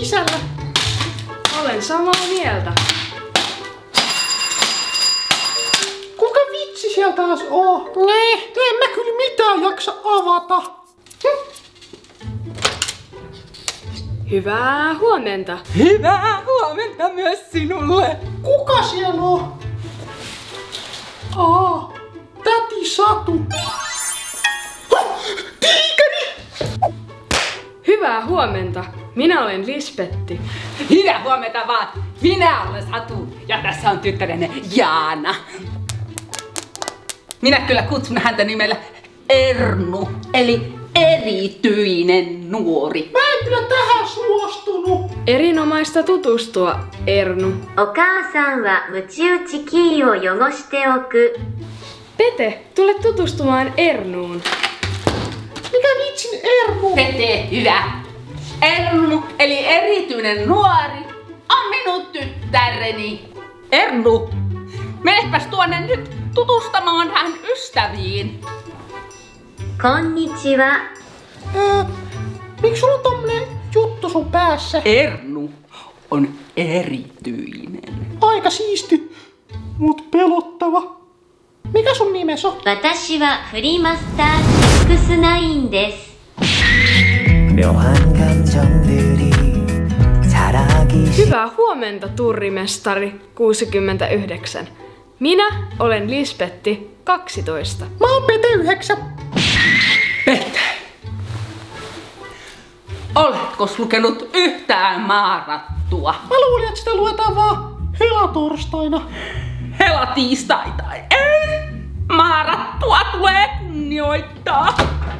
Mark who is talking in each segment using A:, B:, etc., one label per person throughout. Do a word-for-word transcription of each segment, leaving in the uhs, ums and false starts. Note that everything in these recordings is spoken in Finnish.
A: sisällä.
B: Olen samaa mieltä.
A: Kuka vitsi sieltä taas oo? Nee, en mä kyllä mitään jaksa avata. Hm.
B: Hyvää huomenta.
C: Hyvää huomenta myös sinulle.
A: Kuka siellä on? Aa, täti Satu. Tiikeri!
B: Hyvää huomenta. Minä olen Lisbetti.
C: Hyvää huomenta vaan. Minä olen Satu ja tässä on tyttärenne Jaana. Minä kyllä kutsun häntä nimellä Ernu, eli erityinen nuori.
A: Mä en kyllä tähän suostunut.
B: Erinomaista tutustua, Ernu.
D: お母さんはムチ打ちキーを汚しておく。
B: Pete, tule tutustumaan Ernuun.
A: Mikä vitsin Ernu?
C: Pete, hyvä. Ernu, eli erityinen nuori, on minun tyttäreni. Ernu, menepäs tuonne nyt tutustamaan hän ystäviin.
D: こんにちは。
A: Öö, miksi sulla on tommonen juttu sun päässä?
C: Ernu on erityinen.
A: Aika siisti, mut pelottava. Mikä sun nimes on?
D: 私はフリーマスターシックスナインです。
E: 묘한 감정들이 자라기
B: Hyvää huomenta, turrimestari kuusikymmentäyhdeksän. Minä olen Lisbetti, kaksitoista.
A: Mä oon Pete yhdeksän.
C: Pete, oletko lukenut yhtään maarattua?
A: Mä luulin, että sitä luetaan vaan helatorstaina.
C: Helatiistai tai ei? Maarattua tulee kunnioittaa.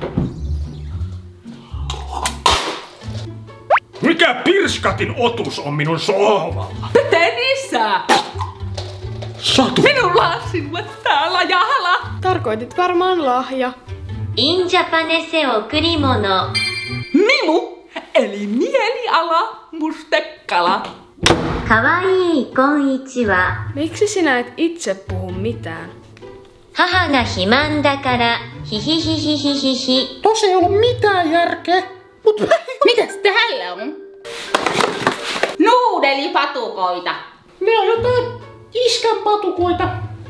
F: Mikä pirskatin otus on minun sohvalla?
C: Peten isä!
F: Satu!
C: Minulla on sinulle täällä jahla.
B: Tarkoitit varmaan lahja.
D: インジャパネセ贈り物。
C: Mimu, eli mieliala mustekala.
D: かわいいこんにちは。
B: Miksi sinä et itse puhu mitään?
D: 母が肥満だからヒヒヒヒヒヒヒ。
A: Tossa ei ollut mitään järkeä. Mut
C: Mitäs täällä on? Nuudelipatukoita.
A: ne on jotain iskän patukoita.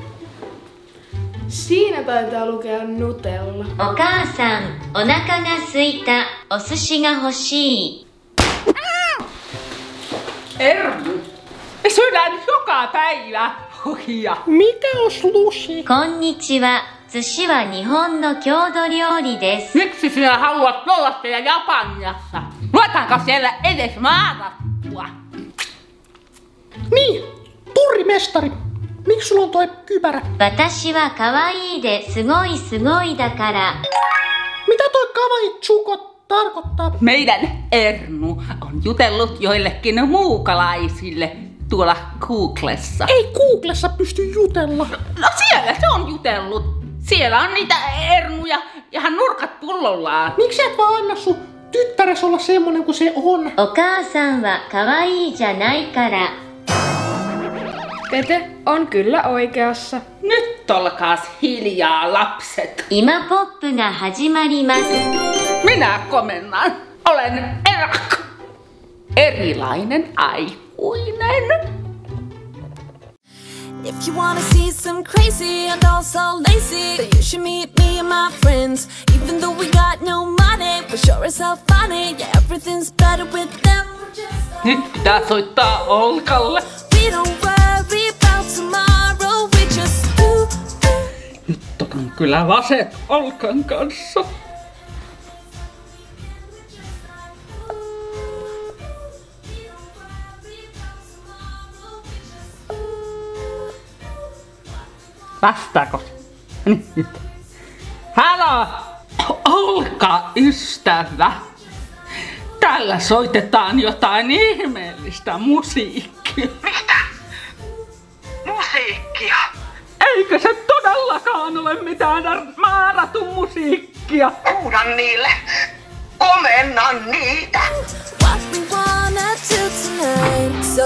B: Siinä taitaa lukea Nutella.
D: お母さん、お腹が空いた。お寿司が欲しい。
C: Ernu, me syödään joka päivä hohia.
A: Mikä on slushi?
D: こんにちは。寿司は日本の郷土料理です。
C: Miksi sinä haluat olla siellä Japaniassa? Luetaanko siellä edes maarattua?
A: Niin, turrimestari. Miksi sulla on toi kypärä?
D: 私は可愛いですごいすごいだから。
A: Mitä toi kawaii-tsuko tarkoittaa?
C: Meidän Ernu on jutellut joillekin muukalaisille tuolla Googlessa.
A: Ei Googlessa pysty jutella.
C: No siellä se on jutellut. Siellä on niitä Ernuja ihan nurkat pullollaan.
A: Miksi et vaan anna sun tyttäres olla semmonen kuin se on?
D: お母さんは可愛いじゃないから。
B: Pete on kyllä oikeassa.
C: Nyt olkaas hiljaa, lapset.
D: 今ポップが始まります。
C: Minä komennan. Olen erak. Erilainen aikuinen.
G: If you wanna see some crazy and also lazy, then you should meet me and my friends. Even though we got no money, for sure it's all funny. Yeah, everything's better with them.
C: Nyt pitää soittaa Olkalle.
G: We don't worry about tomorrow, we just do.
C: Nyt otan kyllä vaset Olkan kanssa. Vastaako? Nyt. Halo! Olka, ystävä. Täällä soitetaan jotain ihmeellistä musiikkia.
H: Mitä? Musiikkia?
C: Eikö se todellakaan ole mitään maaratun musiikkia?
H: Huudan niille. Komennan niitä.
G: What we wanna do tonight, so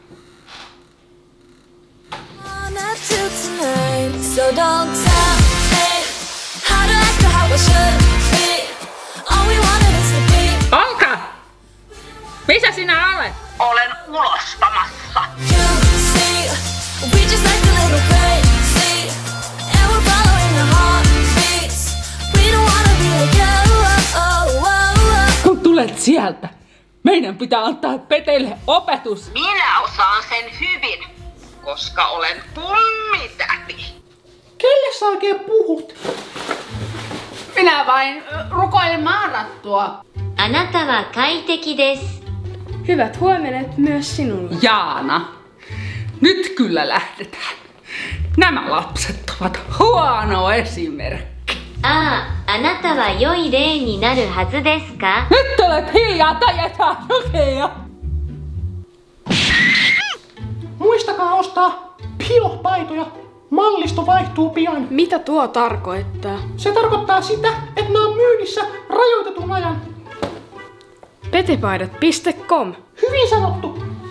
G: wanna do tonight, so don't tell me how to act or how I should be. All we wanted is to be.
C: Olka! Missä sinä olet?
H: Olen ulostamassa.
G: You see, we just like a little crazy, and we're following our heartbeats. We don't wanna be like you. Oh, oh, oh.
C: Kun tulet sieltä, meidän pitää antaa Petelle opetus.
H: Minä osaan sen hyvin, koska olen kummitäti.
A: Kelle sä oikein puhut?
C: Minä vain rukoilen maarattua.
D: あなたは快適です。
B: Hyvät huomenet myös sinulle.
C: Jaana, nyt kyllä lähdetään. Nämä lapset ovat huono esimerkki.
D: ああ、あなたは良い例になるはずですか？
C: Nyt olet hiljaa tai jätä sokeja.
A: Muistakaa ostaa biopaitoja. Mallisto vaihtuu pian.
B: Mitä tuo tarkoittaa?
A: Se tarkoittaa sitä, että ne on myynnissä rajoitetun ajan.
B: Petepaidat piste com.
A: Hyvin sanottu.